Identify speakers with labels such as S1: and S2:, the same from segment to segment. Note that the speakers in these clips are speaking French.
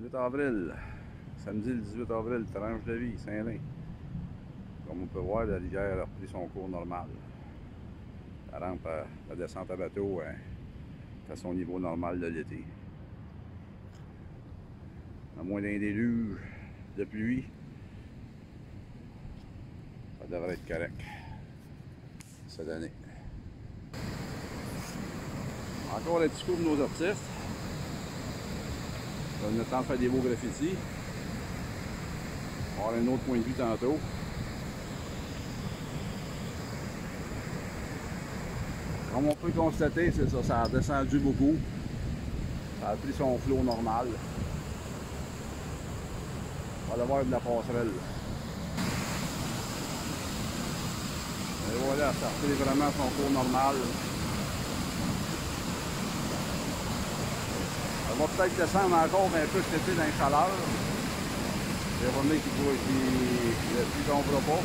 S1: 18 avril, samedi le 18 avril, tranche de vie, Saint-Lin. Comme on peut voir, la rivière a repris son cours normal. La rampe, la descente à bateau est à son niveau normal de l'été. À moins d'un déluge de pluie, ça devrait être correct cette année. Encore un petit coup pour nos artistes. Ça donne le temps de faire des beaux graffitis. On va avoir un autre point de vue tantôt. Comme on peut constater, c'est ça, ça a descendu beaucoup. Ça a pris son flot normal. On va aller voir de la passerelle. Et voilà, ça a repris vraiment son cours normal. Ça va peut-être descendre encore un peu cet été dans les chaleurs. Les remis qui ne tombera pas.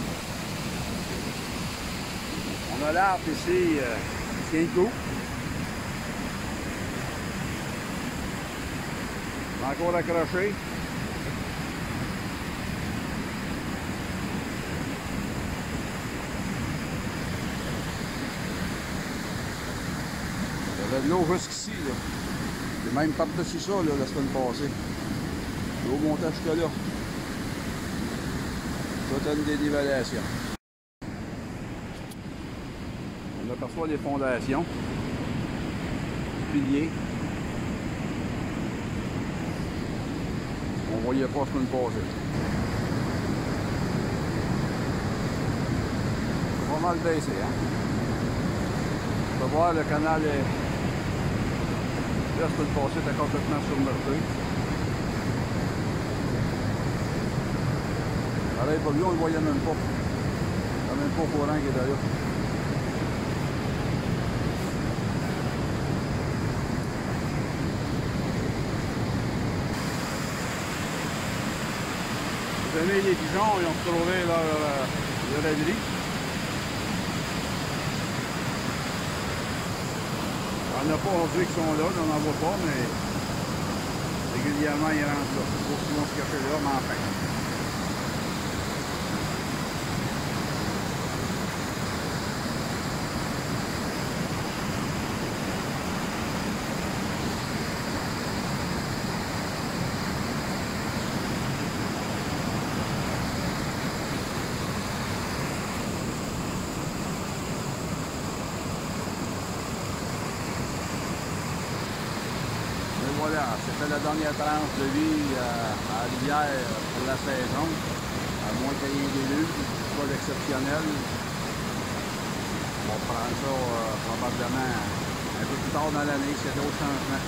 S1: On a l'arbre ici, qui tient le coup. Encore accroché. Il y avait de l'eau jusqu'ici, là. Et même par-dessus ça, là, la semaine passée. L'eau montait jusque là. Ça, une dénivellation. On aperçoit les fondations. Piliers. On voyait pas la semaine passée. Pas mal baissé, hein? On peut voir le canal est... Là, je peux le passer, c'est complètement submergé. Pareil, pour lui, on ne le voyait même pas. On n'est même pas au courant qu'il était là. Les amis, les pigeons, ils ont retrouvé leur abri. Il n'y en a pas aujourd'hui qui sont là, on n'en voit pas, mais régulièrement ils rentrent là. Il faut qu'ils vont se cacher là, mais enfin. Voilà, c'était la dernière tranche de vie à la rivière pour la saison. À moins qu'il y ait des déluge, pas d'exceptionnel. On va prendre ça probablement un peu plus tard dans l'année s'il y a d'autres changements.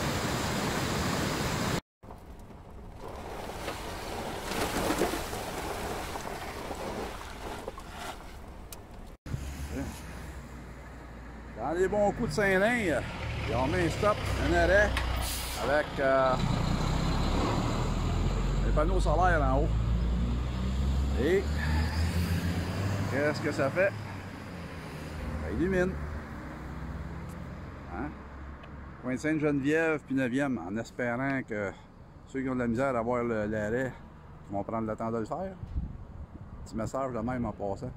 S1: Dans les bons coups de Saint-Lin, ils ont mis un stop, un arrêt. Avec les panneaux solaires en haut. Et qu'est-ce que ça fait? Ça illumine. Hein? Coin de Sainte-Geneviève puis 9e, en espérant que ceux qui ont de la misère à voir l'arrêt vont prendre le temps de le faire. Petit message de même en passant.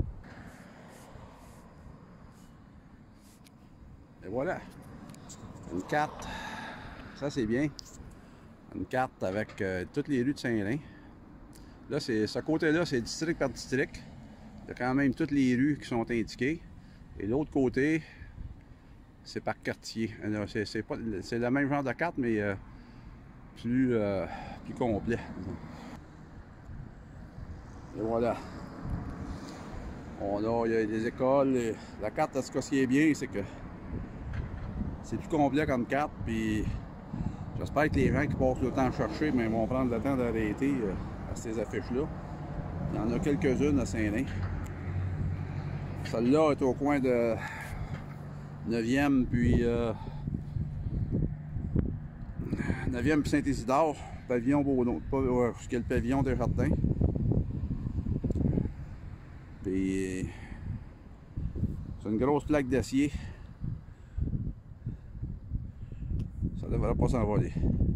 S1: Et voilà. Une carte. Ça, c'est bien. Une carte avec toutes les rues de Saint-Lin. Là, ce côté-là, c'est district par district. Il y a quand même toutes les rues qui sont indiquées. Et l'autre côté, c'est par quartier. C'est le même genre de carte, mais plus complet. Et voilà. Il y a des écoles. La carte, ce qui est bien, c'est que c'est plus complet comme carte. Puis j'espère que les gens qui passent le temps à chercher, mais vont prendre le temps d'arrêter à ces affiches-là. Il y en a quelques-unes à Saint-Lin. Celle-là est au coin de 9e puis 9e puis Saint-Isidore, pavillon Beaunon, ce qui est le pavillon des jardins. Puis c'est une grosse plaque d'acier. Ça devrait pas s'envoler.